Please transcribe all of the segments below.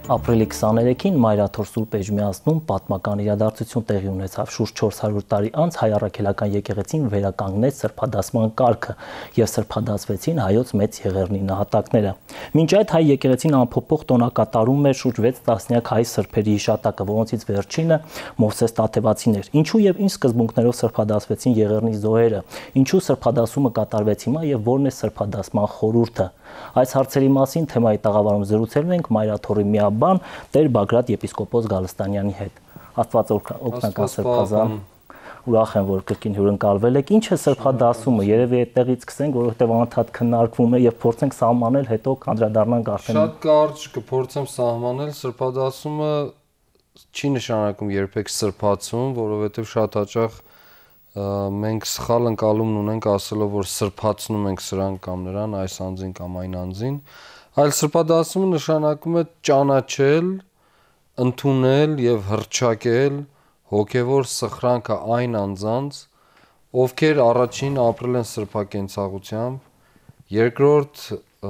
Ապրիլի 23-ին Մայրաթոր Սուրբ Էջմիածնում պատմական իրադարձություն տեղի ունեցավ։ Շուրջ 400 տարի անց հայ առաքելական եկեղեցին վերականգնեց սրբադասման կարգը եւ սրբադասվեցին հայոց մեծ եղեռնի նահատակները։ Մինչ այդ հայ եկեղեցին ամփոփող տոնակատարում էր շուրջ 6 տասնյակ հայ սրբերի հիշատակը, որոնցից վերջինը Մովսես Տաթևացին էր։ Ինչու եւ ինչ սկզբունքներով սրբադասվեցին եղեռնի զոհերը, ինչու սրբադասումը կատարվեց հիմա եւ որն է սրբադասման խորհուրդը։ Այս հարցերի մասին թեմայի տաղավարում զրուցելու ենք Մայրաթորի միաբան Տեր Բագրատ եպիսկոպոս Գալստանյանի հետ։ Աստված օգնական սրբազան, ուրախ եմ, որ կրկին հյուրընկալվել եք։ Ինչ է սրբադասումը, երևի այդտեղից սկսենք, որովհետև անդադ քննարկվում է եւ փորձենք սահմանել, հետո կանդրադառնանք արդեն։ Շատ կարճ կփորձեմ սահմանել, սրբադասումը չի նշանակում երբեք սրբացում, որովհետև շատ հաճախ մենք սխալ ընկալումն ունենք ասելով, որ սրբացնում ենք սրան կամ նրան, այս անձին կամ այն անձին, այլ սրբադասումը նշանակում է ճանաչել, ընդունել եւ հռչակել հոգեվոր սխրանքը այն անձանց, ովքեր առաջին ապրել են սրբակենցաղությամբ, երկրորդ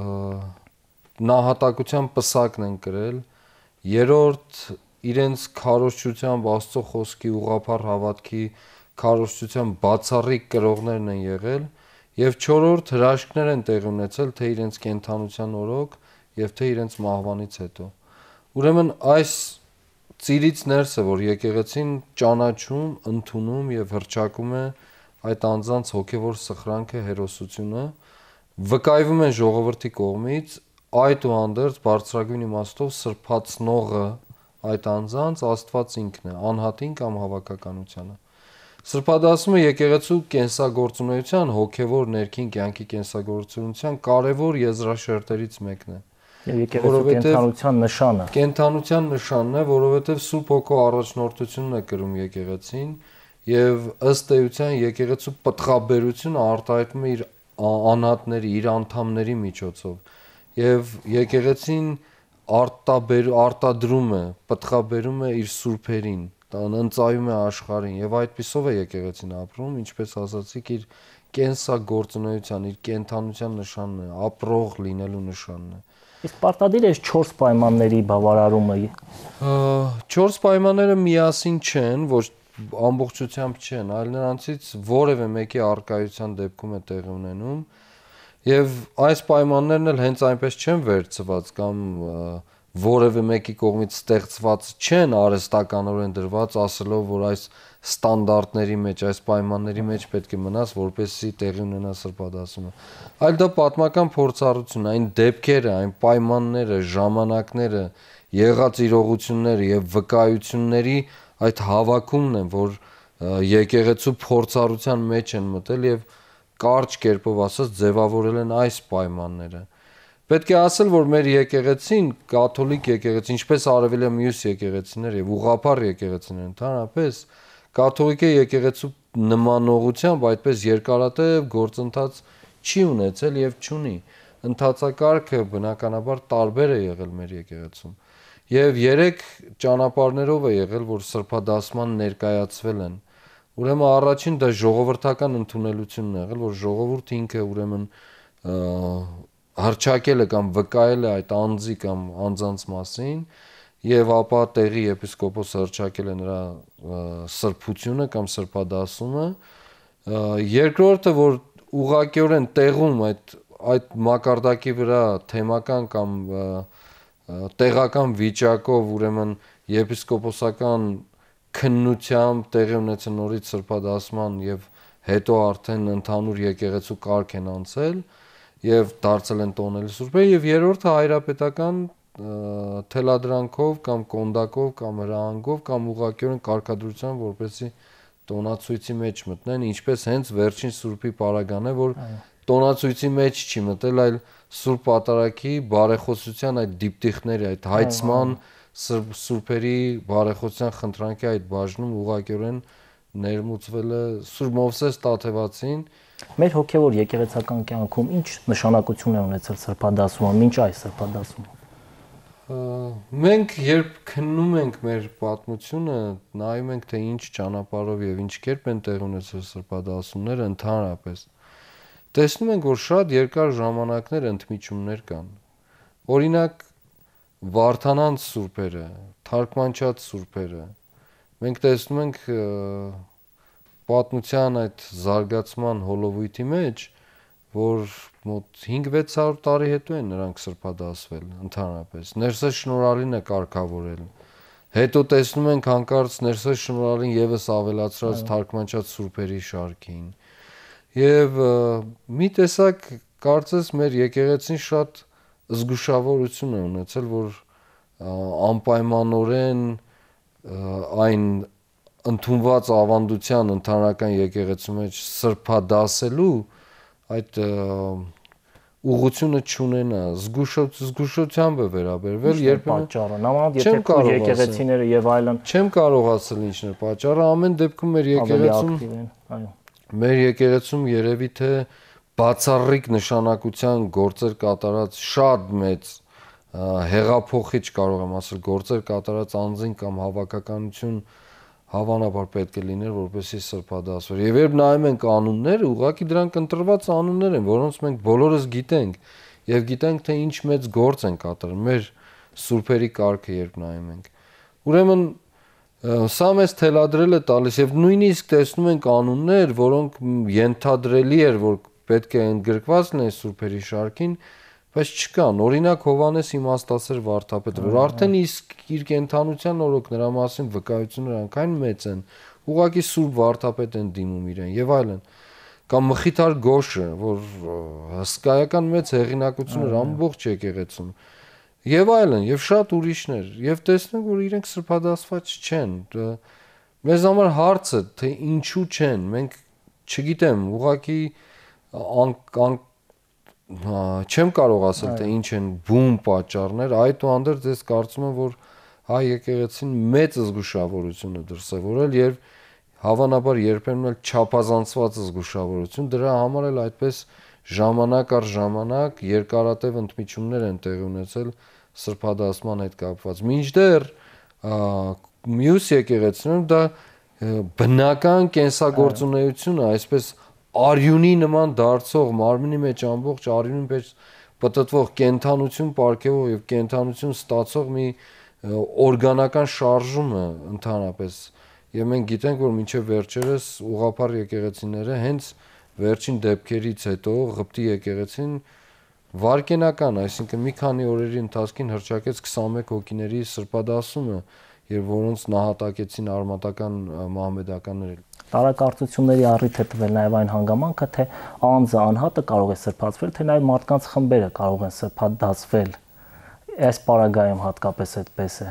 նահատակության պսակն են կրել, երրորդ իրենց քարոզչությամբ Աստծո խոսքի ուղղափառ հավատքի քարոզչության բացառիկ կրողներն են եղել եւ չորրորդ հրաշքներ են տեղի ունեցել թե իրենց կենթանության օրոք եւ թե իրենց մահվանից հետո։ Ուրեմն այս ծիրից ներս է, որ եկեղեցին ճանաչում, ընդունում եւ հռչակում է այդ անձանց հոգեվոր սխրանքը, հերոսությունը, վկայվում են ժողովրդի կողմից, այդուհանդերձ բարձրագույն իմաստով սրբացնողը այդ անձանց Աստված ինքն է, անհատին կամ հավաքականությանը։ Սրբադասումը եկեղեցու կենսագործունեության, հոգևոր ներքին կյանքի կենսագործունեության կարևոր եզրաշերտերից մեկն է։ Եվ եկեղեցու կենթանության նշանը։ Կենթանության նշանն է, որովհետև Սուրբ Հոգու առաջնորդությունն է կրում եկեղեցին, եւ ըստ էության եկեղեցու պտղաբերությունը արտահայտվում է իր անհատների, իր անդամների միջոցով։ Եվ եկեղեցին արտադրում է, պտղաբերում է իր սուրբերին, ընծայում է աշխարհին եւ այդպիսով է եկեղեցին ապրում, ինչպես ասացիք, իր կենսագործունեության, իր կենթանության նշանն է, ապրող լինելու նշանն է։ Իսկ պարտադիր է 4 պայմանների բավարարումը։ 4 պայմանները միասին չեն, ոչ ամբողջությամբ չեն, այլ նրանցից որևէ մեկի արկայության դեպքում է տեղի ունենում եւ այս պայմաններն էլ հենց այնպես չեն վերցված կամ որևէ մեկի կողմից ստեղծված չեն արհեստականորեն դրված ասելով, որ այս ստանդարտների մեջ, այս պայմանների մեջ պետք է մնաս, որպեսզի տեղի ունենա սրբադասումը։ Այլ դա պատմական փորձառություն, այն դեպքերը, այն պայմանները, ժամանակները, եղած իրողությունները եւ վկայությունների այդ հավաքումն են, որ եկեղեցու փորձառության մեջ են մտել եւ կարճ կերպով ասած ձևավորել են այս պայմանները։ Պետք է ասել, որ մեր եկեղեցին, կաթոլիկ եկեղեցին, ինչպես արևելյա մյուս եկեղեցիներ եւ ուղղափառ եկեղեցիներ ընդհանրապես, կաթոլիկե եկեղեցու նմանողությամբ այդպես երկարատև գործընթաց չի ունեցել եւ չունի։ Ընթացակարգը բնականաբար տարբեր է եղել մեր եկեղեցում։ Եվ 3 ճանապարհներով է եղել, որ սրբադասման ներկայացվել են։ Ուրեմն առաջին դա ժողովրդական ընդունելությունն է եղել, որ ժողովուրդը ինքը ուրեմն հռչակել է կամ վկայել է այդ անձի կամ անձանց մասին եւ ապա տեղի եպիսկոպոսը հռչակել է նրա սրբությունը կամ սրբադասումը։ Երկրորդը, որ ուղղակիորեն տեղում այդ մակարդակի վրա թեմական կամ տեղական վիճակով ուրեմն եպիսկոպոսական քննությամբ տեղի ունեցել նորից սրբադասման եւ հետո արդեն ընդհանուր եկեղեցու կարգ են անցել եւ դարձել են տոնելի սուրբեր եւ երրորդը հայրապետական թելադրանքով կամ կոնդակով կամ հրահանգով կամ ուղղակիորեն կարգադրությամբ, որպեսզի տոնացույցի մեջ մտնեն, ինչպես հենց վերջին սուրբի պարագան է, որ տոնացույցի մեջ չի մտել, այլ Սուրբ Պատարագի բարեխոսության այդ դիպտիխների, այդ հայցման սուրբերի բարեխոսության խնդրանքի այդ բաժնում ուղղակիորեն ներմուծվել է Սուրբ Մովսես Տաթևացին։ Մեր հոգևոր եկեղեցական կյանքում ինչ նշանակություն է ունեցել սրբադասումը, մինչ այս սրբադասումը։ Մենք երբ քննում ենք մեր պատմությունը, նայում ենք թե ինչ ճանապարհով եւ ինչ կերպ են տեղ ունեցել սրբադասումները ընդհանրապես։ Տեսնում ենք, որ շատ երկար ժամանակներ ընդմիջումներ կան։ Օրինակ Վարդանանց սուրբերը, թարգմանչած սուրբերը։ Մենք տեսնում ենք պատմության այդ զարգացման հոլովույթի մեջ, որ մոտ 5-600 տարի հետո են նրանք սրբադասվել ընդհանրապես։ Ներսես Շնորհալին է կարգավորել։ Հետո տեսնում ենք հանկարծ Ներսես Շնորհալին եւս ավելացրած թարգմանչած սուրբերի շարքին։ Եվ մի տեսակ կարծես մեր եկեղեցին շատ զգուշավորություն է ունեցել, որ անպայմանորեն այն ընդունված ավանդության ընդհանրական եկեղեցու մեջ սրբադասելու այդ ուղղությունը չունենա, զգուշությամբ է վերաբերվել, երբեմն պատճառը, նամանավանդ եթե եկեղեցիները եւ այլն։ Չեմ կարող ասել ինչն է պատճառը, ամեն դեպքում մեր եկեղեցում երևի թե բացառիկ նշանակության գործեր կատարած շատ մեծ հեղափոխիչ կարող եմ ասել գործեր կատարած անձին կամ հավաքականություն հավանաբար պետք է լիներ, որպեսզի սրբադասվեր։ Եվ երբ նայում ենք անունները, ուղղակի դրանք ընտրված անուններ են, որոնց մենք բոլորս գիտենք եւ գիտենք թե ինչ մեծ գործ են կատարել մեր սուրբերի կարգը, երբ նայում ենք։ Ուրեմն սա մեզ թելադրել է տալիս եւ նույնիսկ տեսնում ենք անուններ, որոնք ենթադրելի էր, որ պետք է ընդգրկված լինեն սուրբերի շարքին, բայց չկան։ Օրինակ Հովհաննես իմաստասեր վարդապետը, որ արդեն իսկ իր կենթանության օրոք նրա մասին վկայությունները այնքան մեծ են, ուղղակի սուրբ վարդապետ են դիմում իրեն եւ այլն։ Կամ Մխիթար Գոշը, որ հսկայական մեծ հեղինակություն էր ամբողջ եկեղեցում։ Եվ այլն, եւ շատ ուրիշներ, եւ տեսնենք, որ իրենք սրբադասված չեն։ Մեզ համար հարց է, թե ինչու չեն։ Մենք չգիտեմ, ուղղակի չեմ կարող ասել, թե ինչ են բուն պատճառներ, այդուհանդերձ ես կարծում եմ, որ հայ եկեղեցին մեծ զգուշավորություն է դրսևորել եւ հավանաբար երբեմն էլ չափազանցված զգուշավորություն, դրա համար էլ այդպես ժամանակ առ ժամանակ երկարատև ընդմիջումներ են տեղի ունեցել սրբադասման հետ կապված։ Մինչդեռ մյուս եկեղեցիներում դա բնական կենսագործունեություն է, այսպես արյունի նման դարձող մարմնի մեջ ամբողջ արյունի մեջ պտտվող կենթանություն պարգևող եւ կենթանություն ստացող մի օրգանական շարժում է ընդհանրապես եւ մենք գիտենք որ մինչեւ վերջերս ուղղափառ եկեղեցիները հենց վերջին դեպքերից հետո Ղպտի եկեղեցին վարկենական, այսինքն մի քանի օրերի ընթացքին հռչակեց 21 հոգիների սրբադասումը եւ որոնց նահատակեցին արմատական մահմեդականները։ Տարակարծությունների առիթ է տվել նաև այն հանգամանքը, թե անձը անհատը կարող է սրբացվել, թե նաև մարդկանց խմբերը կարող են սրբադասվել։ Այս պարագայում հատկապես այդպես է։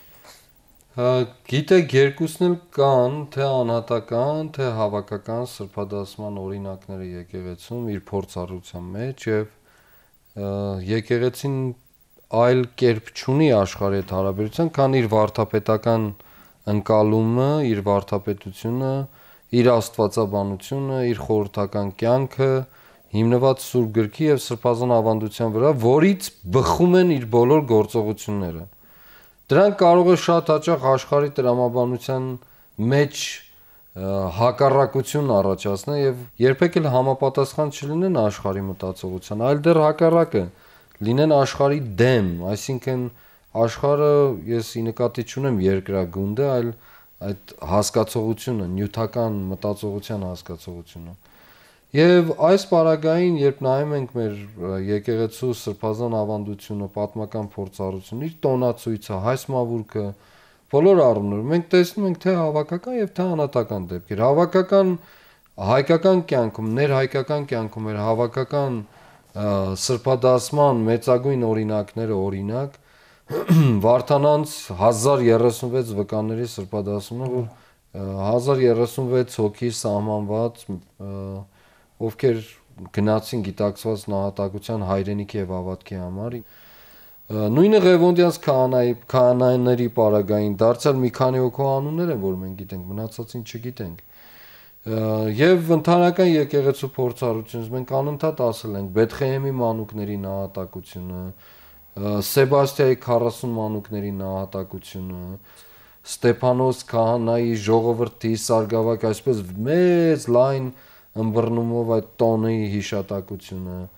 Գիտեք, երկուսն էլ կան, թե անհատական, թե հավաքական սրբադասման օրինակները եկեղեցում իր փորձառության մեջ եւ եկեղեցին այլ կերպ չունի աշխարհի հետ հարաբերության, քան իր վարդապետական ընկալումը, իր վարդապետությունը, իր աստվածաբանությունը, իր խորհրդական կյանքը հիմնված Սուրբ Գրքի եւ սրբազան ավանդության վրա, որից բխում են իր բոլոր գործողությունները։ Դրանք կարող է շատ հաճախ աշխարհի տրամաբանության մեջ հակառակություն առաջացնել եւ երբեք էլ համապատասխան չլինեն աշխարհի մտածողության, այլ դեռ հակառակը լինեն աշխարհի դեմ, այսինքն աշխարհը ես ի նկատի չունեմ երկրագունդը, այլ այդ հասկացողությունը, նյութական մտածողության հասկացողությունը։ Եվ այս պարագային, երբ նայում ենք մեր եկեղեցու սրբազան ավանդությունը, պատմական փորձառությունը, իր տոնացույցը, հայսմավուրքը, բոլոր առումներով մենք տեսնում ենք թե հավաքական եւ թե անհատական դեպքեր։ Հավաքական հայկական կյանքում, ներհայկական կյանքում էր հավաքական սրբադասման մեծագույն օրինակները օրինակ Վարդանանց 1036 վկաների սրբադասումը, որ 1036 հոգի սահմանված, ովքեր գնացին գիտակցված նահատակության հայրենիքի եւ ավատքի համար։ Նույնը Ղևոնդյանց քահանաների պարագային դարձյալ մի քանի հոգու անուններ են, որ մենք գիտենք, մնացածին չգիտենք։ Եվ ընդհանրական եկեղեցու փորձառությունից մենք անընդհատ ասել ենք Բեթխեհեմի մանուկների նահատակությունը, Սեբաստիայի 40 մանուկների նահատակությունը, Ստեփանոս քահանայի ժողովրդի սարգսավակ այսպես մեծ լայն ըմբռնումով այդ տոնի հիշատակությունը,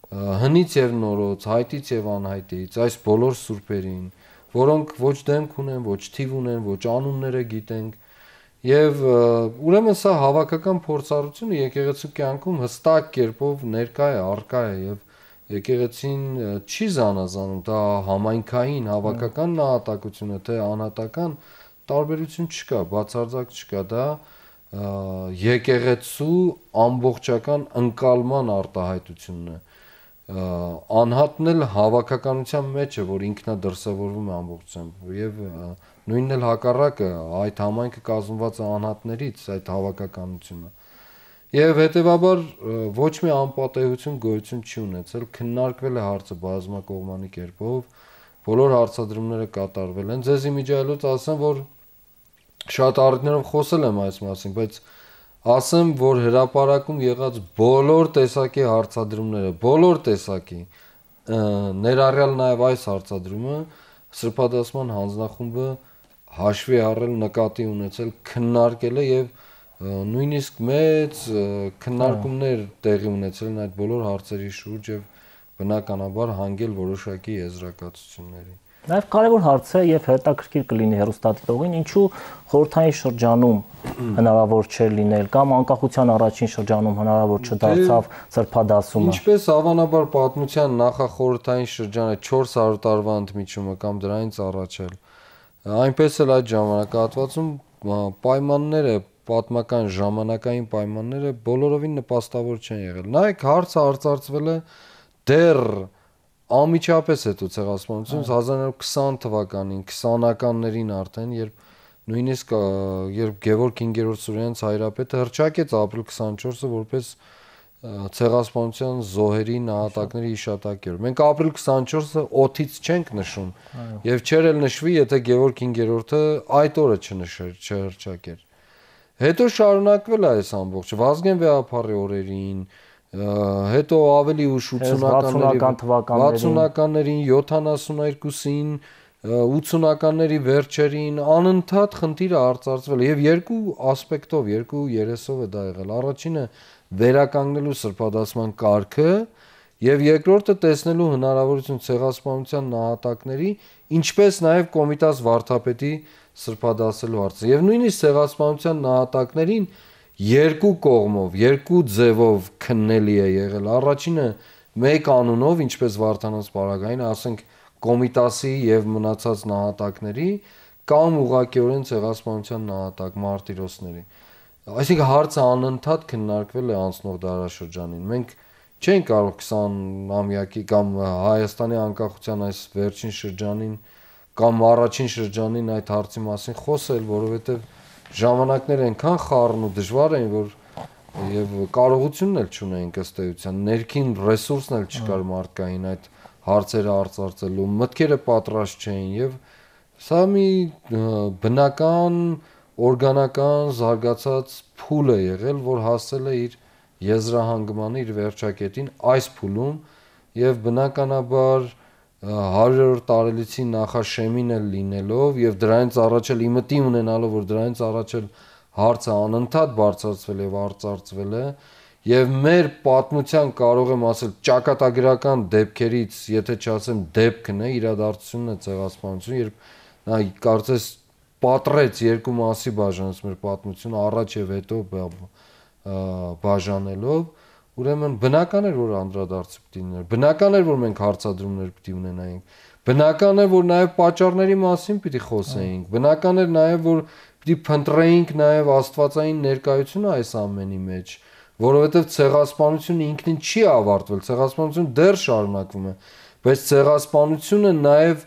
հնից եւ նորոց, հայտից եւ անհայտից, այս բոլոր սուրբերին, որոնք ոչ դեմք ունեն, ոչ թիվ ունեն, ոչ անունները գիտենք, եւ ուրեմն սա հավաքական փորձառությունը եկեղեցու կյանքում հստակ կերպով ներկա է, առկա է եւ եկեղեցին չի զանազանում, դա համայնքային, հավաքական նահատակություն է, թե անհատական տարբերություն չկա, բացարձակ չկա, դա եկեղեցու ամբողջական ընկալման արտահայտությունն է։ Անհատն էլ հավաքականության մեջ է, որ ինքնադրսևորվում է ամբողջությամբ եւ նույնն էլ հակառակը, այդ համայնքը կազմված է անհատներից, այդ հավաքականությունը։ Եվ հետեւաբար ոչ մի անպատեհություն գոյություն չի ունեցել, քննարկվել է հարցը բազմակողմանի կերպով, բոլոր հարցադրումները կատարվել են։ Ձեզ իմիջիայլոց ասեմ, որ շատ առիթներով խոսել եմ այս մասին, բայց ասեմ, որ հրապարակում եղած բոլոր տեսակի հարցադրումները, բոլոր տեսակի, ներառյալ նաև այս հարցադրումը, Սրբադասման հանձնախումբը հաշվի առել, նկատի ունեցել, քննարկել է եւ նույնիսկ մեծ քննարկումներ տեղի ունեցել են այդ բոլոր հարցերի շուրջ եւ բնականաբար հանգել որոշակի եզրակացությունների։ Նաև կարևոր հարց է եւ հետաքրքիր կլինի հեռուստադիտողին, ինչու խորհրդային շրջանում հնարավոր չէր լինել կամ անկախության առաջին շրջանում հնարավոր չդարձավ սրբադասումը։ Ինչպես հավանաբար պատմության նախախորհրդային շրջանը 400 տարվա ընդմիջումը կամ դրանից առաջ էլ, այնպես էլ այդ ժամանակահատվածում պայմանները, պատմական ժամանակային պայմանները բոլորովին նպաստավոր չեն եղել։ Նայեք, հարցը արծարծվել է դեռ անմիջապես հետո ցեղասպանությունից 1920 թվականին, 20-ականներին արդեն, երբ նույնիսկ երբ Գևորգ 5-րդ Սուրյանց հայրապետը հռչակեց ապրիլ 24-ը որպես ցեղասպանության զոհերի նահատակների հիշատակի օր։ Մենք ապրիլ 24-ը օդից չենք նշում եւ չէր էլ նշվի, եթե Գևորգ 5-րդը այդ օրը չհռչակեր։ Հետո շարունակվել է այս ամբողջը Վազգեն Վեհափառի օրերին, հետո ավելի ուշ 60-ականներին, 70-ականներին, 80-ականների վերջերին անընդհատ խնդիրը արծարծվել եւ երկու ասպեկտով, երկու երեսով է դա եղել։ Առաջինը վերականգնելու սրբադասման կարգը եւ երկրորդը տեսնելու հնարավորություն ցեղասպանության նահատակների, ինչպես նաեւ Կոմիտաս վարդապետի սրբադասելու հարցը։ Եվ նույնիսկ ցեղասպանության նահատակներին երկու կողմով, երկու ձևով քննելի է եղել։ Առաջինը մեկ անունով, ինչպես Վարդանանց պարագային, ասենք Կոմիտասի եւ մնացած նահատակների կամ ուղղակիորեն ցեղասպանության նահատակ մարտիրոսների։ Այսինքն հարցը անընդհատ քննարկվել է անցնող դարաշրջանին։ Մենք չենք կարող 20-ամյակի կամ Հայաստանի անկախության այս վերջին շրջանին կամ առաջին շրջանին այդ հարցի մասին խոսել, որովհետեւ ժամանակները այնքան խառն ու դժվար էին, որ եւ կարողությունն էլ չունեինք ըստ էության, ներքին ռեսուրսն էլ չկար մարդկային այդ հարցերը արծարծելու, մտքերը պատրաստ չէին եւ սա մի բնական, օրգանական զարգացած փուլ է եղել, որ հասել է իր եզրահանգմանը, իր վերջակետին այս փուլում եւ բնականաբար 100-րդ տարելիցի նախաշեմին էլ լինելով եւ դրանից առաջ էլ իմտի ունենալով, որ դրանից առաջ էլ հարցը անընդհատ բարձրացվել եւ արծարծվել է եւ մեր պատմության կարող եմ ասել ճակատագրական դեպքերից, եթե չասեմ դեպքն է, իրադարձությունն է ցեղասպանություն, երբ նա կարծես պատռեց երկու մասի բաժանեց մեր պատմությունը առաջ եւ հետո բաժանելով, ուրեմն բնական էր, որ անդրադարձը պիտի լիներ, բնական էր, որ մենք հարցադրումներ պիտի ունենայինք, բնական էր, որ նաեւ պատճառների մասին պիտի խոսեինք, բնական էր նաեւ, որ պիտի փնտրեինք նաեւ աստվածային ներկայությունը այս ամենի մեջ, որովհետեւ ցեղասպանությունը ինքնին չի ավարտվել, ցեղասպանությունը դեռ շարունակվում է, բայց ցեղասպանությունը նաեւ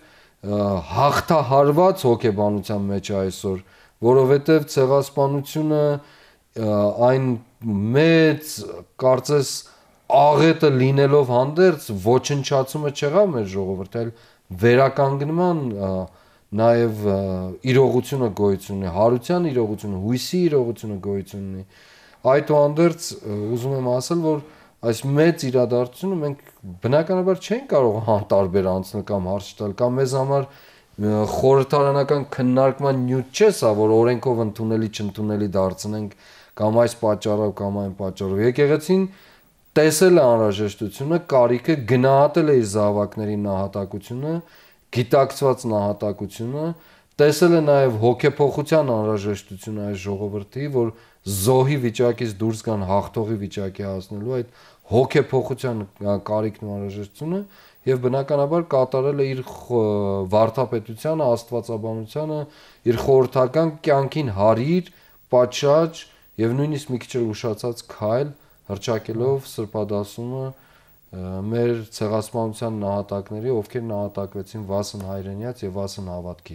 հաղթահարված հոգեբանության մեջ է այսօր, որովհետեւ ցեղասպանությունը այն մեծ կարծես աղետը լինելով հանդերձ ոչնչացումը չեղավ մեր ժողովրդի, այլ վերականգնման նաև իրողությունը գոյություն ունի, հարության իրողությունը, հույսի իրողությունը գոյություն ունի։ Այդուհանդերձ ուզում եմ ասել, որ այս մեծ իրադարձությունը մենք բնականաբար չենք կարող անտարբեր անցնել կամ հարց տալ, կամ մեզ համար խորհրդարանական քննարկման նյութ չէ սա, որ օրենքով ընդունելի չընդունելի դարձնենք կամ այս պատճառով կամ այն պատճառով։ Եկեղեցին տեսել է անհրաժեշտությունը, կարիքը, գնահատել է իր զավակների նահատակությունը, գիտակցված նահատակությունը, տեսել է նաև հոգեփոխության անհրաժեշտությունը այս ժողովրդի, որ զոհի վիճակից դուրս գան հաղթողի վիճակի հասնելու այդ հոգեփոխության կարիքն ու անհրաժեշտությունը եւ բնականաբար կատարել է իր վարդապետությանը, աստվածաբանությանը, իր խորհրդական կյանքին հարիր, պատշաճ եւ նույնիսկ մի քիչ ուշացած քայլ հրճակելով սրբադասումը մեր ցեղասպանության նահատակների, ովքեր նահատակվեցին վասն հայրենիաց եւ վասն հավատքի։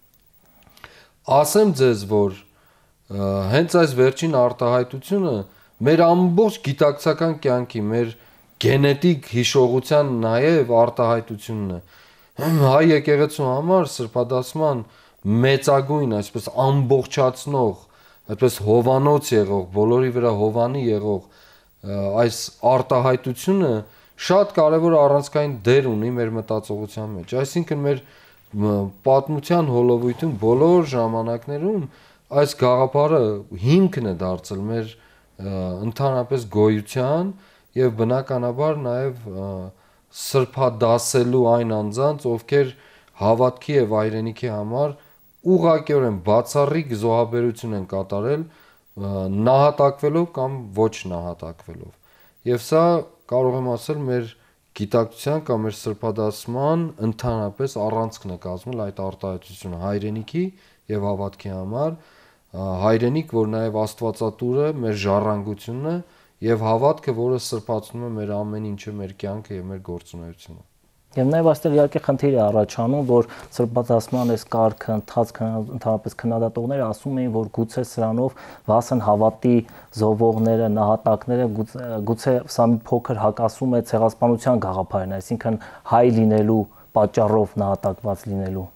Ասեմ ձեզ, որ հենց այս վերջին արտահայտությունը մեր ամբողջ գիտակցական կյանքի, մեր գենետիկ հիշողության նաև արտահայտությունն է։ Հայ եկեղեցու համար սրբադասման մեծագույն, այսպես ամբողջացնող, այսպես հովանոց եղող, բոլորի վրա հովանի եղող այս արտահայտությունը շատ կարևոր առանցքային դեր ունի մեր մտածողության մեջ։ Այսինքն մեր պատմության հոլովույթում բոլոր ժամանակներում այս գաղափարը հիմքն է դարձել մեր ընդհանրապես գոյության եւ բնականաբար նաեւ սրբադասելու այն անձանց, ովքեր հավատքի եւ հայրենիքի համար ուղղակիորեն բացառիկ զոհաբերություն են կատարել նահատակվելով կամ ոչ նահատակվելով։ Եվ սա կարող եմ ասել մեր գիտակցության կամ մեր սրբադասման ընդհանրապես առանցքն է կազմել այդ արտահայտությունը հայրենիքի եւ հավատքի համար, հայրենիք, որ նաեւ աստվածատուրը մեր ժառանգությունն է եւ հավատքը, որը սրբացնում է մեր ամեն ինչը, մեր կյանքը եւ մեր գործունեությունը։ Եվ նաև այստեղ իհարկե խնդիր է առաջանում, որ սրբադասման այս կարգը ընթացքը ընդհանրապես քննադատողները ասում էին, որ գուցե սրանով վասն հավատի զոհվողները, նահատակները գուցե սա մի փոքր հակասում է ցեղասպանության գաղափարին, այսինքն հայ լինելու պատճառով նահատակված լինելու։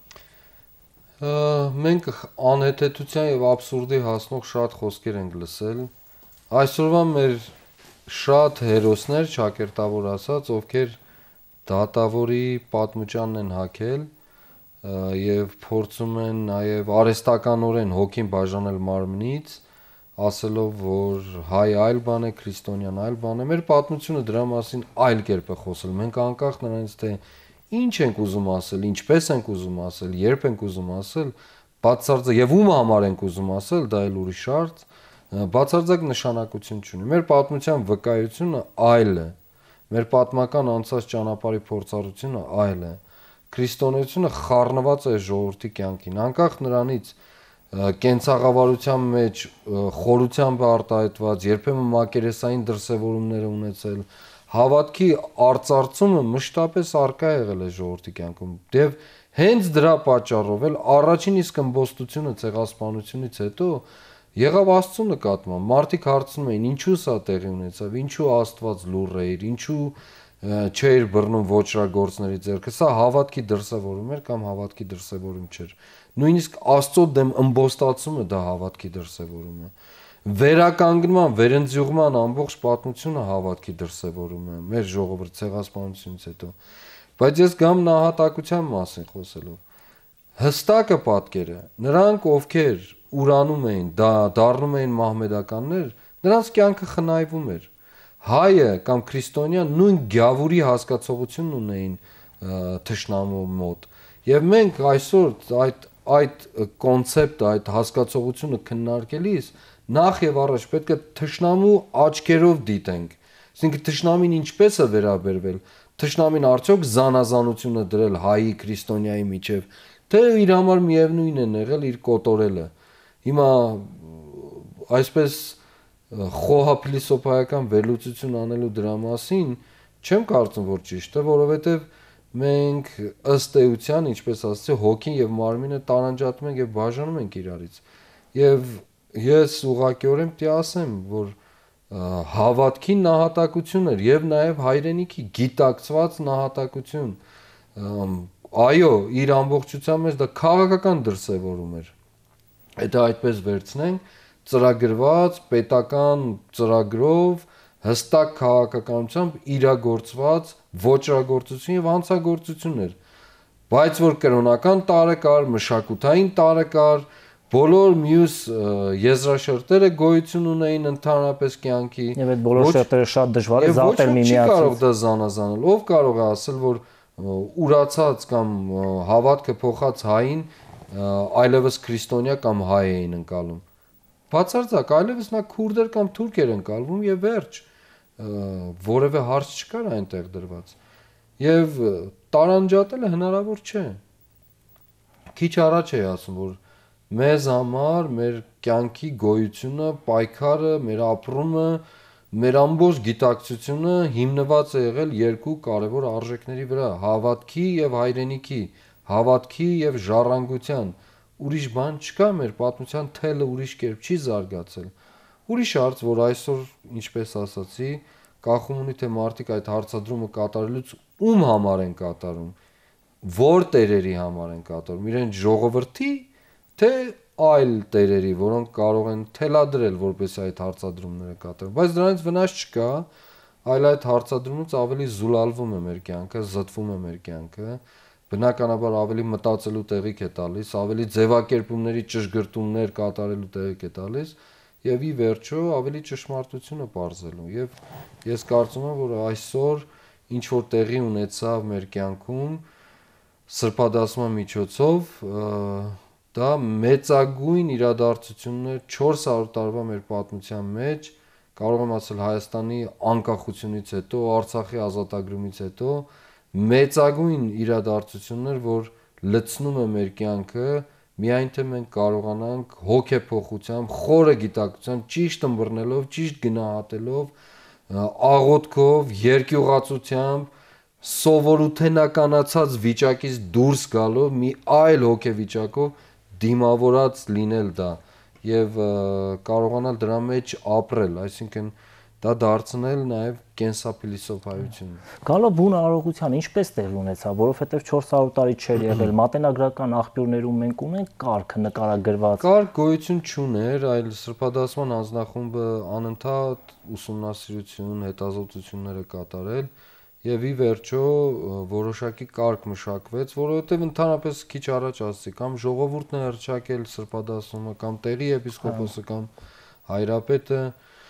Մենք անհեթեթության եւ աբսուրդի հասնող շատ խոսքեր ենք լսել։ Այսօրվա մեր շատ հերոսներ, ճակերտավոր ասած, ովքեր դատավորի պատմուճանն են հագել եւ փորձում են նաեւ արհեստականորեն հոգին բաժանել մարմնից, ասելով, որ հայ այլ բան է, քրիստոնյան այլ բան է։ Մեր պատմությունը դրա մասին այլ կերպ է խոսել։ Մենք անկախ նրանից թե ինչ ենք ուզում ասել, ինչպես ենք ուզում ասել, երբ ենք ուզում ասել, բացարձակ եւ ում համար ենք ուզում ասել, դա էլ ուրիշ հարց, բացարձակ նշանակություն չունի։ Մեր պատմության վկայությունը այլ է։ Մեր պատմական անցած ճանապարհի փորձառությունը այլ է։ Քրիստոնեությունը խառնված է ժողովրդի կյանքին, անկախ նրանից կենցաղավարության մեջ խորությամբ արտահայտված, երբեմն մակերեսային դրսևորումներ ունեցել, հավատքի արծարծումը մշտապես արկա եղել է ժողովրդի կյանքում։ Եվ հենց դրա պատճառով էլ առաջին իսկ ըմբոստությունը ցեղասպանությունից հետո եղավ Աստծո նկատմամբ։ Մարդիկ հարցնում էին, ինչու սա տեղի ունեցավ, ինչու Աստված լուռ էր, ինչու չէր բռնում ոչրագործների ձեռքը։ Սա հավատքի դրսևորում էր կամ հավատքի դրսևորում չէր։ Նույնիսկ Աստծո դեմ ըմբոստացումը դա հավատքի դրսևորում է։ Վերականգնման, վերընձյուղման ամբողջ պատմությունը հավատքի դրսևորում է մեր ժողովրդի ցեղասպանությունից հետո։ Բայց ես գամ նահատակության մասին խոսելով։ Հստակը պատկերը, նրանք ովքեր ուրանում էին, դառնում էին մահմեդականներ, նրանց կյանքը խնայվում էր։ Հայը կամ քրիստոնյան նույն գյավուրի հասկացողությունն ունեին թշնամու մոտ։ Եվ մենք այսօր այդ կոնցեպտը, այդ հասկացողությունը քննարկելիս նախ եւ առաջ պետք է թշնամու աչքերով դիտենք։ Այսինքն թշնամին ինչպես է վերաբերվել, թշնամին արդյոք զանազանությունը դրել հայի, քրիստոնյայի միջև, թե իր համար միևնույն են եղել իր կոտորելը։ Հիմա այսպես խոհափիլիսոփայական վերլուծություն անելու դրա մասին չեմ կարծում, որ ճիշտ է, որովհետև մենք ըստ էության, ինչպես ասացի, հոգին եւ մարմինը տարանջատում ենք եւ բաժանում ենք իրարից։ Եվ ես ուղղակիորեն պիտի ասեմ, որ հավատքի նահատակություն էր եւ նաեւ հայրենիքի գիտակցված նահատակություն։ Այո, իր ամբողջությամբ մեջ դա քաղաքական դրսևորում էր։ Դա այդպես վերցնենք, ծրագրված պետական ծրագրով հստակ քաղաքականությամբ իրագործված ոչրագործություն եւ հանցագործություն էր։ Բայց որ կրոնական տարեկար, մշակութային տարեկար, բոլոր մյուս եզրաշերտերը գոյություն ունեին ընդհանրապես կյանքի եւ այդ բոլոր շերտերը շատ դժվար է զատել միմյանցից։ Չի կարող դա զանազանել։ Ով կարող է ասել, որ ուրացած կամ հավատքը փոխած հային այլևս քրիստոնյա կամ հայ էին ընկալում։ Բացարձակ, այլևս նա քուրդ էր կամ թուրք էր ընկալվում եւ վերջ։ Որևէ հարց չկար այնտեղ դրված։ Եվ տարանջատելը հնարավոր չէ։ Քիչ առաջ էի ասում, որ մեզ համար մեր կյանքի գոյությունը, պայքարը, մեր ապրումը, մեր ամբողջ գիտակցությունը հիմնված է եղել երկու կարևոր արժեքների վրա՝ հավատքի եւ հայրենիքի, հավատքի եւ ժառանգության։ Ուրիշ բան չկա, մեր պատմության թելը ուրիշ կերպ չի զարգացել։ Ուրիշ հարց, որ այսօր, ինչպես ասացի, կախում ունի թե մարդիկ այդ հարցադրումը կատարելուց ում համար են կատարում, որ տերերի համար են կատարում, իրենց ժողովրդի, թե այլ տերերի, որոնք կարող են թելադրել, որպես այդ հարցադրումները կատարեն, բայց դրանից վնաս չկա, այլ այդ հարցադրումից ավելի զուլալվում է մեր կյանքը, զտվում է մեր կյանքը, բնականաբար ավելի մտածելու տեղիք է տալիս, ավելի ձևակերպումների ճշգրտումներ կատարելու տեղիք է տալիս եւ ի վերջո ավելի ճշմարտությունը պարզելու։ Եվ ես կարծում եմ, որ այսօր ինչ որ տեղի ունեցավ մեր կյանքում սրբադասման միջոցով, դա մեծագույն իրադարձություններ 400 տարվա մեր պատմության մեջ, կարող եմ ասել Հայաստանի անկախությունից հետո, Արցախի ազատագրումից հետո մեծագույն իրադարձություններ, որ լցնում է մեր կյանքը, միայն թե մենք կարողանանք հոգեփոխությամբ, խորը գիտակցությամբ, ճիշտ ըմբռնելով, ճիշտ գնահատելով, աղոթքով, երկյուղացությամբ, սովորութենականացած վիճակից դուրս գալով մի այլ հոգեվիճակով դիմավորած լինել դա եւ կարողանալ դրա մեջ ապրել, այսինքն դա դարձնել նաև կենսափիլիսոփայություն։ Գալո բուն արարողության ինչպես տեղի ունեցավ, որովհետև 400 տարի չէր եղել, մատենագրական աղբյուրներում մենք ունենք կարգը նկարագրված։ Կարգ գոյություն չուներ, այլ սրբադասման անձնախումբը անընդհատ ուսումնասիրություն, հետազոտություններ է կատարել եւ ի վերջո որոշակի կարգ մշակվեց, որովհետեւ ընդհանրապես քիչ առաջ ասացի, կամ ժողովուրդն է հռչակել սրբադասումը, կամ տեղի եպիսկոպոսը, կամ հայրապետը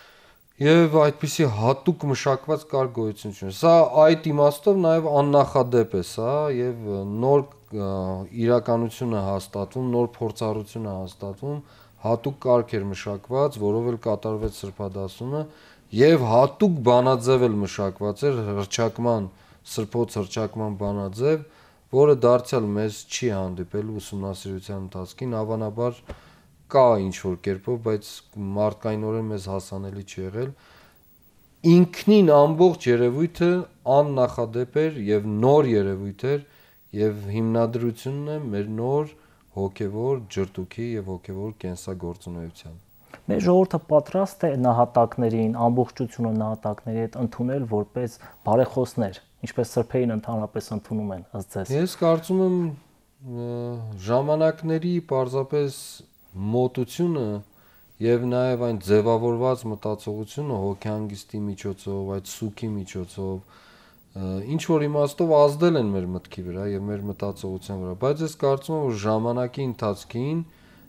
Եվ այդպիսի հատուկ մշակված կարգ գոյություն չունի։ Սա այդ իմաստով նաև աննախադեպ է սա եւ նոր իրականություն է հաստատվում, նոր փորձառություն է հաստատվում, հատուկ կարգ էր մշակված, որով էլ կատարվեց սրբադասումը եւ հատուկ բանաձև էլ մշակված էր հռչակման, սրբոց հռչակման բանաձև, որը դարձյալ մեզ չի հանդիպել ուսումնասիրության ընթացքին, հավանաբար կա ինչ-որ կերպով, բայց մարդկայնորեն մեզ հասանելի չի եղել։ Ինքնին ամբողջ երևույթը աննախադեպ էր եւ նոր երևույթ էր եւ հիմնադրությունն է մեր նոր հոգեվոր ջրտուքի եւ հոգեվոր կենսագործունեության։ Մեր ժողովուրդը պատրաստ է նահատակներին, ամբողջությունը նահատակների հետ ընդունել որպես բարեխոսներ, ինչպես սրբերին ընդհանրապես ընդունում են ըստ ձեզ։ Ես կարծում եմ ժամանակների պարզապես մոտությունը եւ նաեւ այն ձևավորված մտածողությունը հոգեհանգիստի միջոցով, այդ սուքի միջոցով ինչ որ իմաստով ազդել են մեր մտքի վրա եւ մեր մտածողության վրա, բայց ես կարծում եմ, որ ժամանակի ընթացքին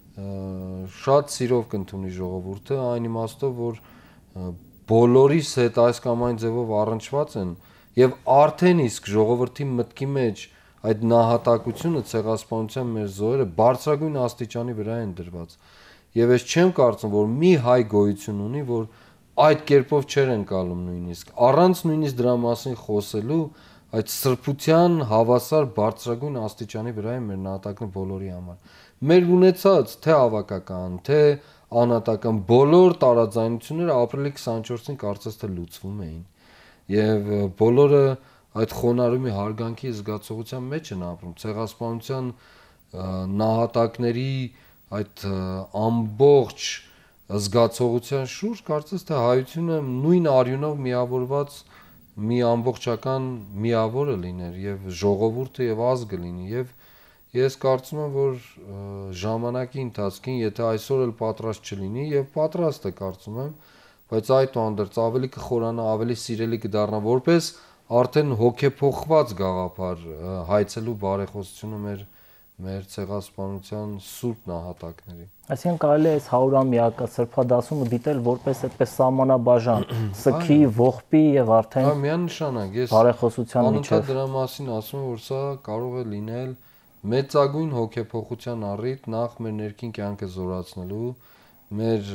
շատ սիրով կընդունի ժողովուրդը այն իմաստով, որ բոլորիս հետ այս կամ այն ձևով առնչված են եւ արդեն իսկ ժողովրդի մտքի մեջ այդ նահատակությունը ցեղասպանության մեր զոհերը բարձրագույն աստիճանի վրա են դրված եւ ես չեմ կարծում, որ մի հայ գոյություն ունի, որ այդ կերպով չեր ընկալում նույնիսկ առանց նույնիսկ դրա մասին խոսելու այդ սրբության հավասար բարձրագույն աստիճանի վրա է մեր նահատակները բոլորի համար մեր ունեցած թե հավաքական թե անհատական բոլոր տարաձայնությունները ապրիլի 24-ին կարծես թե լուծվում էին եւ բոլորը այդ խոնարհումի հարգանքի զգացողության մեջ են ապրում ցեղասպանության նահատակների այդ ամբողջ զգացողության շուրջ կարծես թե հայությունը նույն արյունով միավորված մի ամբողջական միավորը լիներ եւ ժողովուրդը եւ ազգը լինի եւ ես կարծում եմ որ ժամանակի ընթացքին եթե այսօր էլ պատրաստ չլինի եւ պատրաստ է կարծում եմ բայց այդուհանդերձ ավելի կխորանա ավելի սիրելի կդառնա որպես արդեն հոգեփոխված գաղափար հայցելու բարեխոսությունը մեր մեր ցեղասպանության սուրբ նահատակների։ Այսինքն կարելի է այս 100-ամյակը սրբադասումը դիտել որպես այդպես սահմանաբաժան, սքի, ողբի եւ արդեն միանշանակ ես բարեխոսության միջև դրա մասին ասում եմ, որ սա կարող է լինել մեծագույն հոգեփոխության առիթ նախ մեր ներքին կյանքը զորացնելու, մեր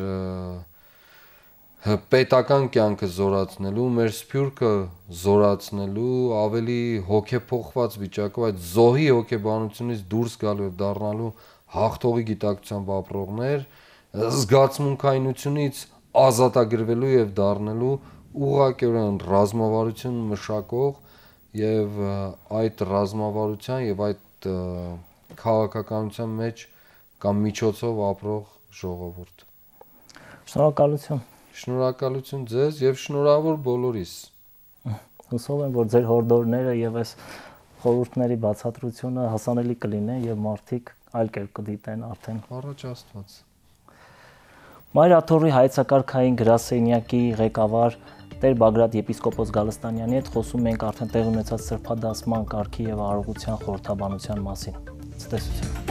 պետական կյանքը զորացնելու, մեր սփյուռքը զորացնելու, ավելի հոգեփոխված վիճակով այդ զոհի հոգեբանությունից դուրս գալու եւ դառնալու հաղթողի գիտակցությամբ ապրողներ, զգացմունքայնությունից ազատագրվելու եւ դառնալու ուղղակիորեն ռազմավարություն մշակող եւ այդ ռազմավարության եւ այդ քաղաքականության մեջ կամ միջոցով ապրող ժողովուրդ։ Շնորհակալություն։ Շնորհակալություն ձեզ եւ շնորհավոր բոլորիս։ Հուսով եմ, որ ձեր հորդորները եւ այս խորհուրդների բացատրությունը հասանելի կլինեն եւ մարդիկ այլ կերպ կդիտեն արդեն։ Առաջ Աստված։ Մայրաթորի հայեցակարգային գրասենյակի ղեկավար Տեր Բագրատ եպիսկոպոս Գալստանյանի հետ խոսում ենք արդեն տեղի ունեցած սրբադասման կարգի եւ արարողության խորհրդաբանության մասին։ Ցտեսություն։